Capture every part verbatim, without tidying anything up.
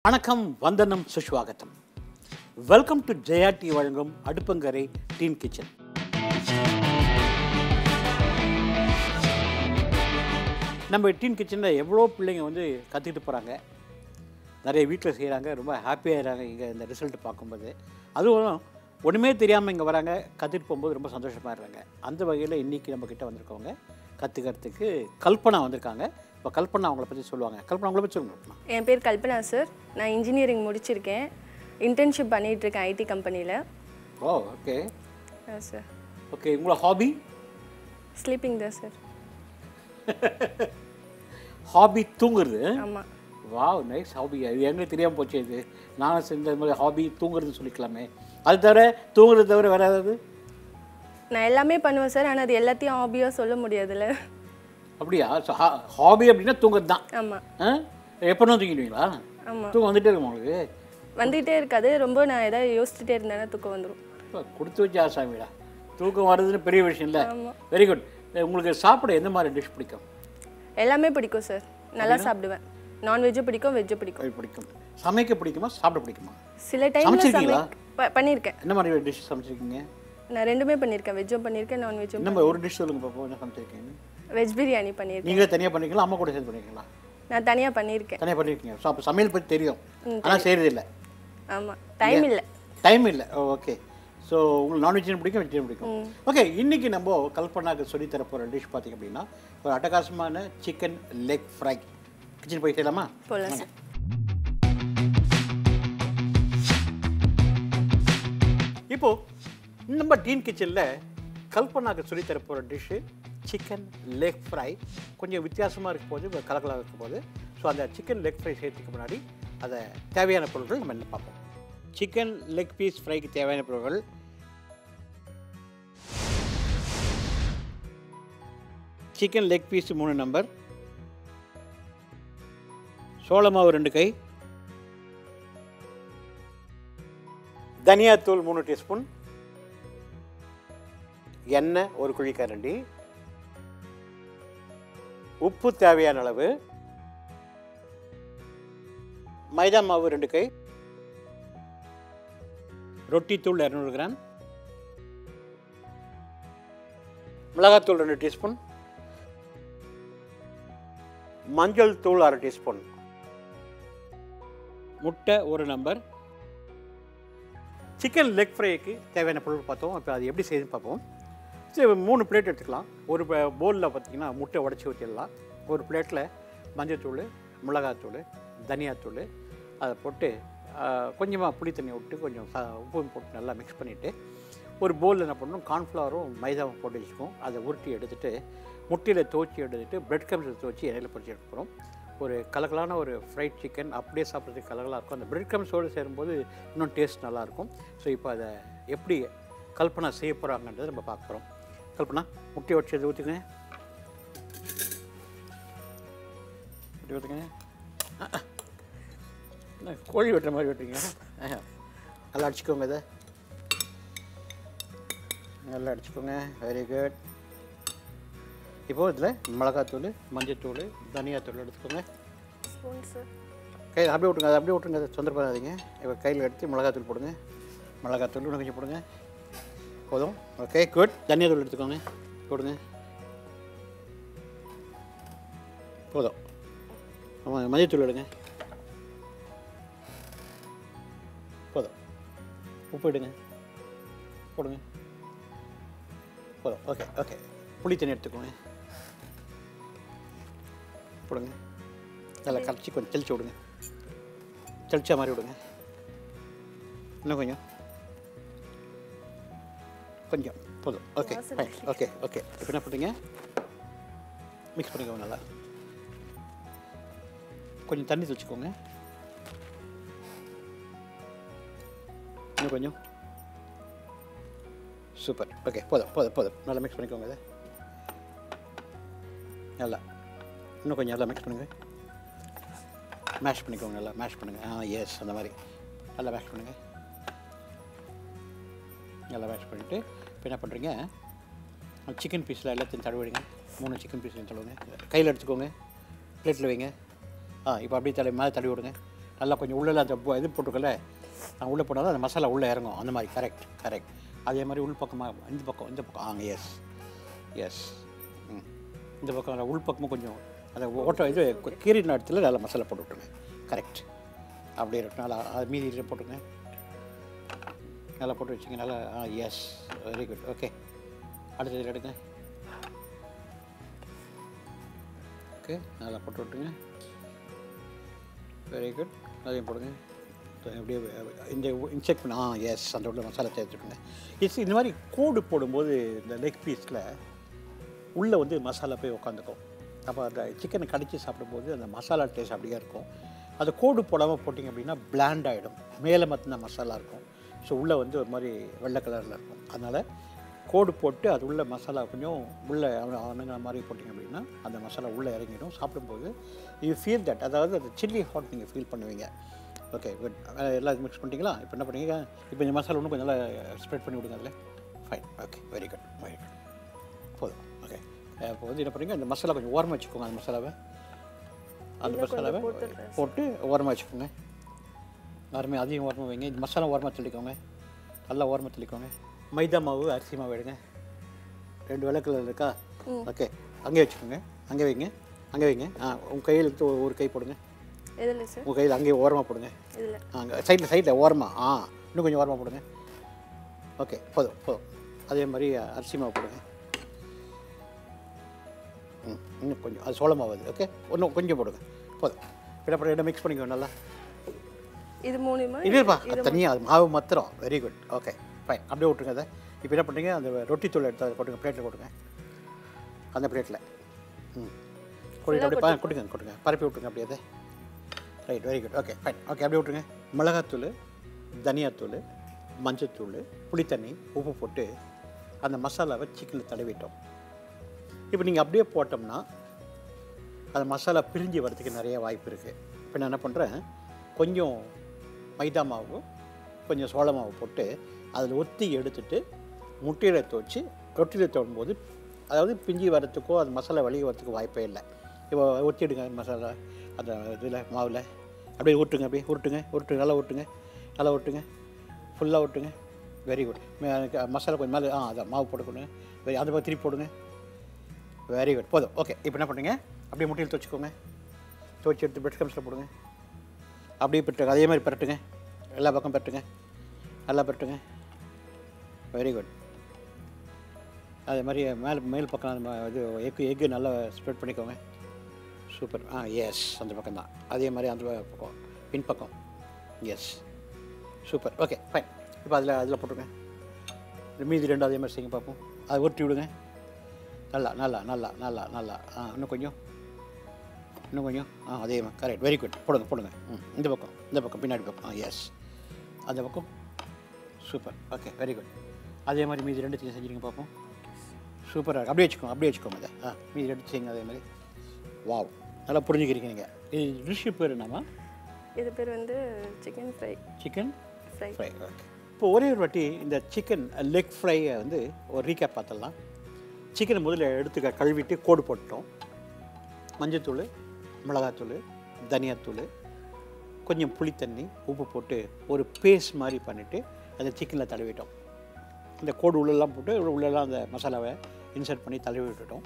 வணக்கம், வந்தனம், சுஷ்வாகத்தம். வெல்கம் டு ஜெயா டி வழங்கும் அடுப்பங்கரை டீன் கிச்சன். நம்ம டீன் கிச்சனில் எவ்வளோ பிள்ளைங்க வந்து கற்றுக்கிட்டு போகிறாங்க, நிறைய வீட்டில் செய்கிறாங்க, ரொம்ப ஹாப்பியாகிறாங்க இங்கே இந்த ரிசல்ட் பார்க்கும்போது. அதுவும் ஒன்றுமே தெரியாமல் இங்கே வராங்க, கற்றுட்டு போகும்போது ரொம்ப சந்தோஷமாக இருக்காங்க. அந்த வகையில் இன்றைக்கி நம்மக்கிட்ட வந்திருக்கவங்க கற்றுக்கிறதுக்கு கல்பனா வந்திருக்காங்க. இப்போ கல்பனா அவங்கள பற்றி சொல்லுவாங்க. கல்பனா அவங்கள பற்றி சொல்லுங்க. என் பேர் கல்பனா சார். நான் இன்ஜினியரிங் முடிச்சிருக்கேன். இன்டர்ன்ஷிப் பண்ணிகிட்ருக்கேன் ஐடி கம்பெனியில். Oh, okay sir. ஓகே, உங்களோட ஹாபி? ஸ்லீப்பிங் தான் சார். ஹாபி தூங்குறது? ஆமாம். Wow, nice hobby. அது எங்களுக்கு தெரியாமல் போச்சு. இது நானும் செஞ்ச மாதிரி ஹாபி தூங்குறதுன்னு சொல்லிக்கலாமே. அது தவிர தூங்குறது தவிர வேறு ஏதாவது? நான் எல்லாமே பண்ணுவேன் சார், ஆனால் அது எல்லாத்தையும் ஹாபியாக சொல்ல முடியாதுல்ல. அப்படியா? ஹாபி அப்படின்னா தூங்குறது தான். ஆமாம். ஆ, எப்போனா தூங்கிடுவீங்களா? ஆமாம். தூக்கம் வந்துட்டே இருக்குமா உங்களுக்கு? வந்துகிட்டே இருக்காது. ரொம்ப நான் எதாவது யோசிச்சுட்டே இருந்தேன்னா தூக்கம் வந்துடும். இப்போ கொடுத்து வச்சு ஆசாமிடா, தூக்கம் வர்றதுன்னு பெரிய விஷயம் இல்லை. ஆமாம். Very good. உங்களுக்கு சாப்பிட எந்த மாதிரி டிஷ் பிடிக்கும்? எல்லாமே பிடிக்கும் சார். நல்லா சாப்பிடுவேன். நான்வெஜ்ஜும் பிடிக்கும், வெஜ்ஜும் பிடிக்கும். பிடிக்கும். சமைக்க பிடிக்குமா, சாப்பிட பிடிக்குமா? சில டைமில் சமைச்சிருக்கீங்களா? பண்ணியிருக்கேன். என்ன மாதிரி டிஷ் சமைச்சிருக்கீங்க? நான் ரெண்டுமே பண்ணியிருக்கேன். வெஜ்ஜும் பண்ணியிருக்கேன், நான்வெஜ்ஜும். நம்ம ஒரு டிஷ் சொல்லுங்க பார்ப்போம், என்ன சமைச்சிருக்கீங்க? வெஜ் பிரியாணி பண்ணியிருக்கேன். நீங்களே தனியாக பண்ணிருக்கீங்களா, அம்மா கூட சேர்ந்து பண்ணிருக்கீங்களா? நான் தனியாக பண்ணியிருக்கேன். தனியாக பண்ணியிருக்கீங்க. ஸோ அப்போ சமையல் பற்றி தெரியும், ஆனால் செய்கிறது இல்லை. ஆமாம், டைம் இல்லை. டைம் இல்லை. ஓகே. ஸோ உங்களுக்கு நான்வெஜ்ஜும் பிடிக்கும், வெஜ்ஜும் பிடிக்கும். ஓகே, இன்றைக்கி நம்ம கல்பனாக்கு சொல்லித்தர போகிற டிஷ் பார்த்திங்க அப்படின்னா ஒரு அட்டகாசமான சிக்கன் லெக் ஃப்ரை. கிச்சன் போய் செய்யலாமா? போகலாம் சார். இப்போது நம்ம டீன் கிச்சனில் கல்பனாக்கு சொல்லித்தர போகிற டிஷ்ஷு சிக்கன் லெக் ஃப்ரை. கொஞ்சம் வித்தியாசமாக இருக்கும் போது, கலக்கலாக இருக்கும் போது. ஸோ அந்த சிக்கன் லெக் ஃப்ரை செய்யறதுக்கு முன்னாடி அதை தேவையான பொருட்கள் நம்ம என்ன பார்ப்போம். சிக்கன் லெக் பீஸ் ஃப்ரைக்கு தேவையான பொருட்கள்: சிக்கன் லெக் பீஸ் மூணு நம்பர், சோள மாவு ரெண்டு கை, தனியாத்தூள் மூணு டீஸ்பூன், எண்ணெய் ஒரு குழிக்கரண்டி, உப்பு தேவையான அளவு, மைதா மாவு ரெண்டு கை, ரொட்டித்தூள் இரநூறு கிராம், மிளகாத்தூள் ரெண்டு டீஸ்பூன், மஞ்சள் தூள் அரை டீஸ்பூன், முட்டை ஒரு நம்பர். சிக்கன் லெக் ஃப்ரைக்கு தேவையான பொருள் பார்த்தோம். இப்போ அது எப்படி செய்யுதுன்னு பார்ப்போம். சரி, மூணு பிளேட் எடுத்துக்கலாம். ஒரு பவுலில் பார்த்திங்கன்னா முட்டை உடச்சி ஊற்றிடலாம். ஒரு பிளேட்டில் மஞ்சள்தூள், மிளகாத்தூள், தனியாத்தூள் அதை போட்டு கொஞ்சமாக புளி தண்ணி விட்டு கொஞ்சம் உப்பும் போட்டு நல்லா மிக்ஸ் பண்ணிவிட்டு ஒரு பவுலில் என்ன பண்ணணும், கார்ன்ஃப்ளவரும் மைதாவும் போட்டு வச்சுக்கோம். அதை உருட்டி எடுத்துகிட்டு முட்டையில் துவச்சி எடுத்துகிட்டு பிரெட் க்ரம்ஸில் துவச்சி இடையில பொறிச்சு எடுக்க போகிறோம். ஒரு கலகலான ஒரு ஃப்ரைட் சிக்கன் அப்படியே சாப்பிட்றதுக்கு கலகலாக இருக்கும். அந்த பிரெட் க்ரம்ஸோடு சேரும்போது இன்னும் டேஸ்ட் நல்லாயிருக்கும். ஸோ இப்போ அதை எப்படி கல்பனா செய்ய போகிறாங்கன்றதை நம்ம பார்க்க போகிறோம். கல்பனா, முட்டையை வச்சு அதை ஊற்றுங்க. முட்டை ஊற்றுங்க. கோழி வெட்டுற மாதிரி வெட்டுறீங்க. நல்லா அடிச்சுக்கோங்க, இதை நல்லா அடிச்சுக்கோங்க. Very good. இப்போது இதில் மிளகாத்தூள், மஞ்சத்தூள், தனியாத்தூள் எடுத்துக்கோங்க. கையில் அப்படியே விட்டுங்க, அதை அப்படியே விட்டுருங்க, அதை தொந்தரவு பண்ணாதீங்க. இப்போ கையில் எடுத்து மிளகாத்தூள் போடுங்க. மிளகாத்தூள் இன்னும் கொஞ்சம் போடுங்க. போதும். Okay, good. தனியாத்தூள் எடுத்துக்கோங்க, போடுங்க. போதும். ஆமாம், மஞ்சத்தூள் எடுங்க. போதும். உப்பு எடுங்க, போடுங்க. போதும். ஓகே ஓகே புளி தண்ணி எடுத்துக்கோங்க, போடுங்க. நல்லா கரைச்சி கொஞ்சம் தெளிச்சு விடுங்க. தெளிச்சா மாதிரி விடுங்க. இன்னும் கொஞ்சம் கொஞ்சம் போதும். Okay fine. ஓகே ஓகே இப்போ என்ன பண்ணுறீங்க, மிக்ஸ் பண்ணிக்கோங்க. நல்லா கொஞ்சம் தண்ணி தெளிச்சுக்கோங்க. இன்னும் கொஞ்சம். சூப்பர். ஓகே, போதும் போதும் போதும். நல்லா மிக்ஸ் பண்ணிக்கோங்க. இதை நல்லா இன்னும் கொஞ்சம் நல்லா மிக்ஸ் பண்ணுங்கள். மேஷ் பண்ணிக்கோங்க. நல்லா மேஷ் பண்ணுங்கள். ஆ, எஸ், அந்த மாதிரி நல்லா மேஷ் பண்ணுங்கள். நல்லா மேஷ் பண்ணிவிட்டு இப்போ என்ன பண்ணுறீங்க, சிக்கன் பீஸில் எல்லாத்தையும் தடவிடுங்க. மூணு சிக்கன் பீஸ்லையும் தடவுங்க. கையில் எடுத்துக்கோங்க, பிளேட்டில் வைங்க. ஆ, இப்போ அப்படியே தடவி மேலே தடவி விடுங்க. நல்லா கொஞ்சம் உள்ளே அந்த பு- இது போட்டுக்கல நான் உள்ளே போனால் தான் அந்த மசாலா உள்ளே இறங்கும் அந்த மாதிரி கரெக்ட் கரெக்ட் அதே மாதிரி உள் பக்கமாக இந்த பக்கம் இந்த பக்கம் ஆங்க எஸ் எஸ் ம் இந்த பக்கம் உள் பக்கமும் கொஞ்சம் அந்த ஓட்ட இது கீரின இடத்துல நல்லா மசாலா போட்டு விட்ருங்க கரெக்ட் அப்படியே இருக்கட்டும் நல்லா அது மீதி இதில் போட்டுங்க நல்லா போட்டு வச்சுங்க நல்லா ah yes very good okay அடுத்தது இதில் எடுங்க ஓகே நல்லா போட்டு விட்டுங்க வெரி குட் அதையும் போடுங்க அப்படியே இந்த இன்செக்ட் பண்ண ஆ எஸ் அந்த உள்ள மசாலா சேர்த்துட்டுங்க இட்ஸ் இந்த மாதிரி கோடு போடும்போது இந்த லெக் பீஸில் உள்ளே வந்து மசாலா போய் உட்காந்துக்கும் அப்போ அந்த சிக்கனை கடிச்சு சாப்பிடும்போது அந்த மசாலா டேஸ்ட் அப்படியே இருக்கும் அந்த கோடு போடாமல் போட்டிங்க அப்படின்னா பிளாண்ட் ஆகிடும் மேலே மட்டும்தான் மசாலா இருக்கும் ஸோ உள்ளே வந்து ஒரு மாதிரி வெள்ளை கலரில் இருக்கும் அதனால் கோடு போட்டு அது உள்ள மசாலா கொஞ்சம் உள்ளே அணுங்கிற மாதிரி போட்டிங்க அப்படின்னா அந்த மசாலா உள்ளே இறங்கிடும் சாப்பிடும்போது யூ ஃபீல் தட் அதாவது அந்த சில்லி ஹாட் நீங்கள் ஃபீல் பண்ணுவீங்க ஓகே குட் எல்லாம் மிக்ஸ் பண்ணிட்டீங்களா இப்போ என்ன பண்ணுவீங்க இப்போ இந்த மசாலா இன்னும் கொஞ்சம் நல்லா ஸ்ப்ரெட் பண்ணி விடுங்க அதில் fine okay very good very good போதும் ஓகே இப்போ வந்து என்ன பண்ணுறீங்க அந்த மசாலா கொஞ்சம் ஓரமாக வச்சுக்கோங்க அந்த மசாலாவை அந்த மசாலாவை போட்டு ஓரமாக வச்சுக்கோங்க எல்லாருமே அதையும் ஓரமாக வைங்க இந்த மசாலா ஓரமாக தள்ளிக்கோங்க நல்லா ஓரமாக தள்ளிக்கோங்க மைதா மாவு அரிசி மாவு எடுங்க ரெண்டு விளக்கில் இருக்கா ஓகே அங்கே வச்சுக்கோங்க அங்கே வைங்க அங்கே வைங்க ஆ உங்கள் கையில் எடுத்து ஒரு- ஒரு கை போடுங்க எதில் சார் உங்கள் கையில் அங்கேயே ஓரமாக போடுங்க இதில் அங்கே சைடில் சைடில் ஓரமாக ஆ இன்னும் கொஞ்சம் ஓரமாக போடுங்க ஓகே போதும் போதும் அதே மாதிரி அரிசி மாவு போடுங்க ம் இன்னும் கொஞ்சம் அது சோள மாவு அது ஓகே இன்னும் கொஞ்சம் போடுங்க போதும் இப்போ அப்புறம் என்ன மிக்ஸ் பண்ணிக்கோ நல்லா இது மூணுமா இல்லைப்பா அது தனியாக அது மாவு மாத்திரம் வெரி குட் ஓகே ஃபைன் அப்படியே விட்டுருங்க அதை இப்போ என்ன பண்ணுறீங்க அந்த ரொட்டி தூள் எடுத்து அதை கொட்டுங்க பிளேட்டில் கொட்டுங்க அந்த பிளேட்டில் ம் கொட்டிட்டு அப்படியே பா கொட்டுங்க கொட்டுங்க பரப்பி விட்டுருங்க அப்படியே அதை right very good okay fine okay அப்படியே விட்டுருங்க மிளகாத்தூள் தனியாத்தூள் மஞ்சத்தூள் புளித்தண்ணி உப்பு போட்டு அந்த மசாலாவை சிக்கனில் தடவிட்டோம் இப்போ நீங்கள் அப்படியே போட்டோம்னா அந்த மசாலா பிரிஞ்சு வரதுக்கு நிறைய வாய்ப்பு இருக்குது இப்போ நான் என்ன பண்ணுறேன் கொஞ்சம் மைதா மாவு கொஞ்சம் சோள மாவு போட்டு அதில் ஒத்தி எடுத்துட்டு முட்டையில் துவச்சி ரொட்டியில் தோடும்போது அதாவது பிஞ்சி வரத்துக்கோ அது மசாலா வெளியே வரத்துக்கு வாய்ப்பே இல்லை இப்போ ஒத்திடுங்க மசாலா அந்த இதில் மாவில் அப்படியே ஊட்டுங்க அப்படியே உருட்டுங்க உருட்டுங்க நல்லா ஊட்டுங்க நல்லா ஊட்டுங்க ஃபுல்லாக ஊட்டுங்க வெரி குட் மசாலா கொஞ்சம் மேலே ஆ அதான் மாவு போட்டுக்கோங்க வெரி அந்த மாதிரி திருப்பி போடுங்க வெரி குட் போதும் ஓகே இப்போ என்ன பண்ணுங்க அப்படியே முட்டையில் துவச்சிக்கோங்க துவச்சி எடுத்து பிரெட் கம்ஸில் போடுங்க அப்படியே பெட்டுங்க அதே மாதிரி பரட்டுங்க எல்லா பக்கம் பரட்டுங்க நல்லா பரட்டுங்க வெரி குட் அதே மாதிரி மேல் மேல் பக்கம் நம்ம இது எக்கு எக்கு நல்லா ஸ்ப்ரெட் பண்ணிக்கோங்க சூப்பர் ஆ எஸ் அந்த பக்கம் தான் அதே மாதிரி அந்த பக்கம் பின்பக்கம் எஸ் சூப்பர் ஓகே ஃபைன் இப்போ அதில் அதில் போட்டுருங்க மீதி ரெண்டு அதே மாதிரி செய்யுங்க பார்ப்போம் அதை ஒட்டி விடுங்க நல்லா நல்லா நல்லா நல்லா நல்லா ஆ இன்னும் கொஞ்சம் இன்னும் கொஞ்சம் ஆ அதே மாதிரி கரெக்ட் வெரி குட் போடுங்க போடுங்க ம் இந்த பக்கம் இந்த பக்கம் பின்னாடி பக்கம் ஆ எஸ் அந்த பக்கம் சூப்பர் ஓகே வெரி குட் அதே மாதிரி மீதி ரெண்டுத்தையும் செஞ்சுருங்க பார்ப்போம் சூப்பராக இருக்குது அப்படியே வச்சுக்கோங்க அப்படியே வச்சுக்கோங்க அதை ஆ மீதி ரெண்டு செய்யுங்க அதே மாதிரி வாவ் நல்லா புரிஞ்சுக்கிறீங்க நீங்கள் இது டிஷ்ஷு பேர் என்னம்மா இது பேர் வந்து chicken fry chicken fry fry okay இப்போ ஒரே ஒரு வாட்டி இந்த சிக்கன் லெக் ஃப்ரையை வந்து ஒரு ரீகேப் பார்த்துடலாம் சிக்கனை முதல்ல எடுத்துக்க கழுவிட்டு கோடு போட்டோம் மஞ்சத்தூள் மிளகாத்தூள் தனியாத்தூள் கொஞ்சம் புளித்தண்ணி உப்பு போட்டு ஒரு பேஸ்ட் மாதிரி பண்ணிவிட்டு அந்த சிக்கனில் தடவிட்டோம் இந்த கோடு உள்ளெல்லாம் போட்டு உள்ளெல்லாம் அந்த மசாலாவை இன்சர்ட் பண்ணி தடவி விட்டுட்டோம்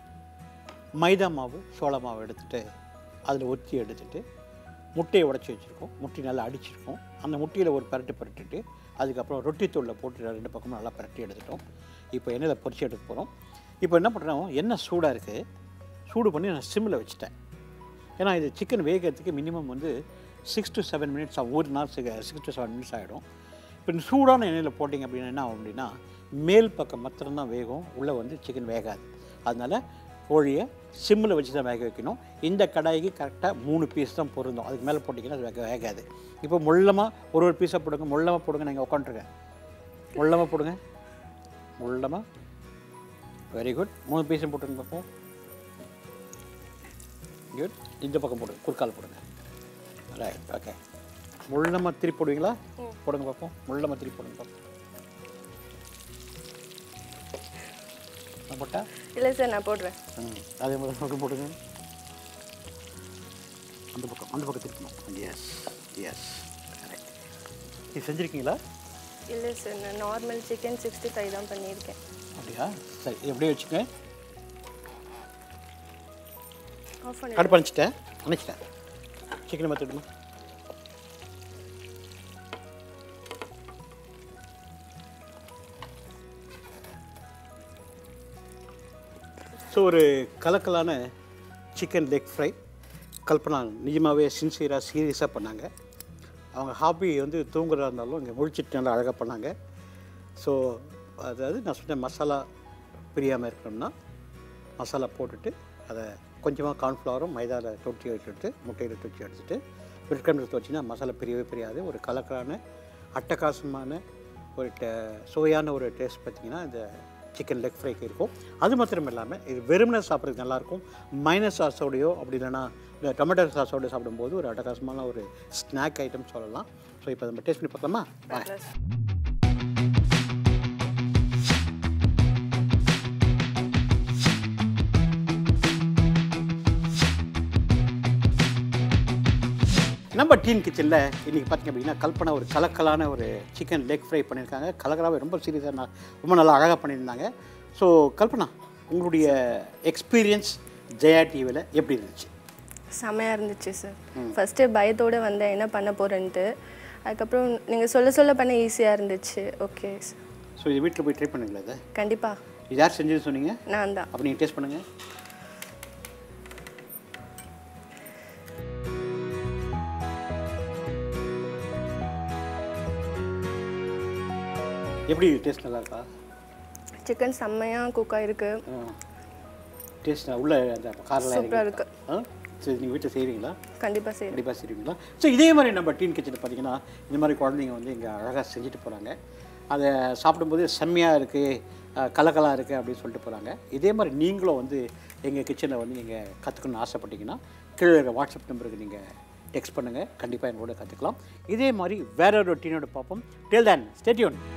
மைதா மாவு சோள மாவு எடுத்துகிட்டு அதில் ஒத்தி எடுத்துகிட்டு முட்டையை உடச்சி வச்சுருக்கோம் முட்டை நல்லா அடிச்சிருக்கோம் அந்த முட்டையில் ஒரு பரட்டு பரட்டிட்டு அதுக்கப்புறம் ரொட்டி தூளில் போட்டு ரெண்டு பக்கமும் நல்லா பரட்டி எடுத்துட்டோம் இப்போ எண்ணெயில் பொரிச்சு எடுக்க போகிறோம் இப்போ என்ன பண்ணுறோம் எண்ணெய் சூடாக இருக்குது சூடு பண்ணி நான் சிம்மில் வச்சுட்டேன் ஏன்னா இது சிக்கன் வேகிறதுக்கு மினிமம் வந்து சிக்ஸ் டு செவன் மினிட்ஸ் ஆகும் ஒரு நாள் சிக்ஸ் டு செவன் மினிட்ஸ் ஆகிடும் இப்போ இந்த சூடான எண்ணெயில் போட்டிங்க அப்படின்னா என்ன ஆகும் அப்படின்னா மேல் பக்கம் மாத்திரம்தான் வேகும் உள்ளே வந்து சிக்கன் வேகாது அதனால் கோழியை சிம்மில் வச்சு தான் வேக வைக்கணும் இந்த கடாய்க்கு கரெக்டாக மூணு பீஸ் தான் பொருந்தும் அதுக்கு மேலே போட்டிங்கன்னா அது வேக வேகாது இப்போ முள்ளமாக ஒரு ஒரு பீஸாக போடுங்க முள்ளமாக போடுங்க நீங்கள் உட்காந்துருங்க முள்ளமாக போடுங்க முள்ளமாக வெரி குட் மூணு பீஸும் போட்டுருங்க பார்ப்போம் குட் இந்த பக்கம் போடுங்க குறுக்கால் போடுங்க ரைட் ஓகே முள்ளமாக திருப்பி போடுவீங்களா போடுங்க பார்ப்போம் முள்ளமாக திருப்பி போடுங்க பார்ப்போம் நான் போட்டா இல்லை சார் நான் போடுறேன் ம் அதே மாதிரி பக்கம் போடுங்க அந்த பக்கம் அந்த பக்கம் திருப்பணும் எஸ் எஸ் கரெக்ட். இது செஞ்சுருக்கீங்களா? இல்லை சார், நான் நார்மல் சிக்கன் சிக்ஸ்டி ஃபைவ் தான் பண்ணியிருக்கேன். அப்படியா? சரி, எப்படியே வச்சுக்கேன். ஆஃப் பண்ணி அடுப்பு அணைச்சிட்டேன் அணைச்சிட்டேன் சிக்கனை பார்த்துடுமா? ஸோ ஒரு கலக்கலான சிக்கன் லெக் ஃப்ரை கல்பனா நிஜமாகவே சின்சியராக சீரியஸாக பண்ணாங்க. அவங்க ஹாபி வந்து தூங்குறதா இருந்தாலும் இங்கே முழிச்சிட்டு நல்லா அழகாக பண்ணாங்க. ஸோ அதாவது நான் சொன்ன மசாலா பிரியாமல் இருக்கணும்னா மசாலா போட்டுட்டு அதை கொஞ்சமாக கார்ன்ஃப்ளவரும் மைதாவில் தொட்டி வச்சுட்டு முட்டையில் தொட்டி எடுத்துட்டு பிரெட் கிரம்ஸ் வச்சிங்கன்னா மசாலா பிரியவே பிரியாது. ஒரு கலக்கலான அட்டகாசமான ஒரு டே சுவையான ஒரு டேஸ்ட் பார்த்திங்கன்னா இந்த சிக்கன் லெக் ஃப்ரைக்கு இருக்கும். அது மாத்திரம் இல்லாமல் இது வெறுமனை சாப்பிட்றதுக்கு நல்லாயிருக்கும். மைனஸ் சாஸோடையோ அப்படி இல்லைனா இந்த டொமேட்டோ சாஸோடு சாப்பிடும்போது ஒரு அட்டகாசமான ஒரு ஸ்நாக் ஐட்டம் சொல்லலாம். ஸோ இப்போ நம்ம டேஸ்ட் பண்ணி பார்க்கலாமா? நம்ம டீன் கிச்சனில் இன்றைக்கி பார்த்திங்க அப்படின்னா கல்பனா ஒரு கலக்கலான ஒரு சிக்கன் லெக் ஃப்ரை பண்ணியிருக்காங்க. கலக்கலாகவே ரொம்ப சீரியஸாக நான் ரொம்ப நல்லா அழகாக பண்ணியிருந்தாங்க. ஸோ கல்பனா, உங்களுடைய எக்ஸ்பீரியன்ஸ் ஜெயா டிவியில் எப்படி இருந்துச்சு? செமையாக இருந்துச்சு சார். ஃபஸ்ட்டு பயத்தோடு வந்தேன் என்ன பண்ண போகிறேன்ட்டு. அதுக்கப்புறம் நீங்கள் சொல்ல சொல்ல பண்ண ஈஸியாக இருந்துச்சு. Okay sir. ஸோ இது வீட்டில் போய் ட்ரை பண்ணுங்களா? இதை கண்டிப்பாக. இது யார் செஞ்சதுன்னு சொன்னீங்க? நான் தான். அப்போ நீங்கள் டேஸ்ட் பண்ணுங்கள். எப்படி டேஸ்ட் நல்லா இருக்கா? சிக்கன் செம்மையாக குக் ஆகிருக்கு. டேஸ்ட் உள்ள அந்த காரெல்லாம் சூப்பராக இருக்குது. ஆ சரி, நீங்கள் வீட்டில் செய்கிறீங்களா? கண்டிப்பாக செய்கிறேன். கண்டிப்பாக செய்வீங்களா? ஸோ இதே மாதிரி நம்ம டீன் கிச்சனில் பார்த்தீங்கன்னா இந்த மாதிரி குழந்தைங்க வந்து இங்கே அழகாக செஞ்சுட்டு போகிறாங்க. அதை சாப்பிடும்போது செம்மையாக இருக்குது, கலக்கலாக இருக்குது அப்படின்னு சொல்லிட்டு போகிறாங்க. இதே மாதிரி நீங்களும் வந்து எங்கள் கிச்சனில் வந்து நீங்கள் கற்றுக்கணும்னு ஆசைப்பட்டீங்கன்னா கீழே இருக்கிற வாட்ஸ்அப் நம்பருக்கு நீங்கள் டெக்ஸ்ட் பண்ணுங்கள். கண்டிப்பாக எங்களோட கற்றுக்கலாம். இதே மாதிரி வேற ஒரு டீனோட பார்ப்போம். Till then stay tune.